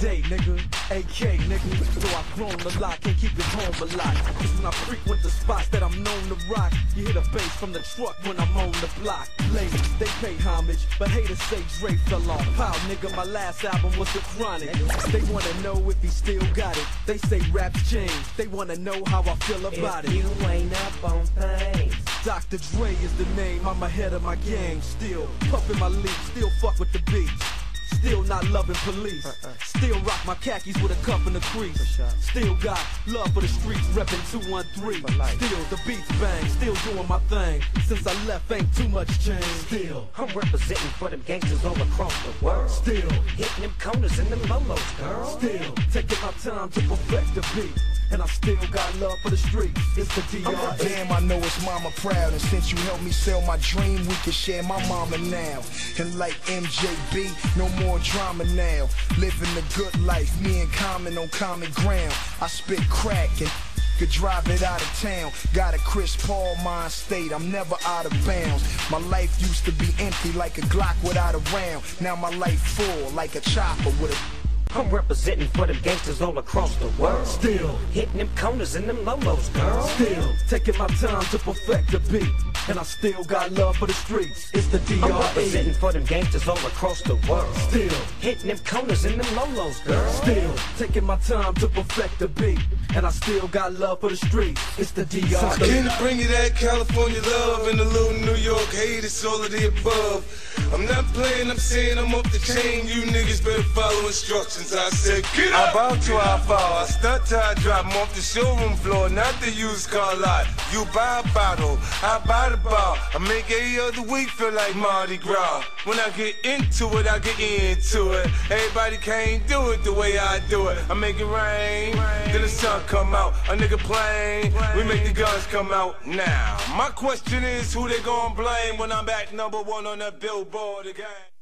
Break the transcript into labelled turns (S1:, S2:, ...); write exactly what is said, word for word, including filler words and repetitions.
S1: day, nigga. A K, nigga. So I've grown a lot, can't keep it home a lot. Cause when I frequent the spots that I'm known to rock, you hear the bass from the truck when I'm on the block. Ladies, they pay homage, but haters say Dre fell off. Pow, nigga, my last album was The Chronic. They wanna know if he still got it. They say raps change, they wanna know how I feel about
S2: if
S1: it.
S2: You ain't up on things.
S1: Doctor Dre is the name, I'm ahead of my game. Still puffin' my leaf, still fuck with the beats. Still not loving police. Still rock my khakis with a cuff in the crease. Still got love for the streets, reppin' two one three. Still the beats bang, still doing my thing. Since I left, ain't too much change. Still
S2: I'm representing for them gangsters all across the world.
S1: Still
S2: hitting them corners and them lolos, girl.
S1: Still taking my time to perfect the beat. And I still got love for the streets. It's the D R E.
S3: Damn, I know it's mama proud. And since you helped me sell my dream, we can share my mama now. And like M J B, no more drama now. Living the good life, me and Common on common ground. I spit crack and could drive it out of town. Got a Chris Paul mind state, I'm never out of bounds. My life used to be empty like a Glock without a round. Now my life full like a chopper with a...
S2: I'm representing for them gangsters all across the world.
S1: Still
S2: hitting them corners and them lolos, girl.
S1: Still taking my time to perfect the beat. And I still got love for the streets. It's the D R E.
S2: I'm representing for them gangsters all across the world.
S1: Still
S2: hitting them corners and them lolos, girl.
S1: Still taking my time to perfect the beat. And I still got love for the streets. It's the D R E.
S4: I came to bring you that California love and a little New York hate. It's all of the above. I'm not playing, I'm saying I'm up the chain. You niggas better follow instructions. I said, get up! I bow to I fall. I stunt till I drop 'em off the showroom floor, not the used car lot. You buy a bottle, I buy the bar. I make every other week feel like Mardi Gras. When I get into it, I get into it. Everybody can't do it the way I do it. I make it rain, then the sun come out. A nigga playing, we make the guns come out now. My question is, who they gon' blame when I'm back number one on that billboard again?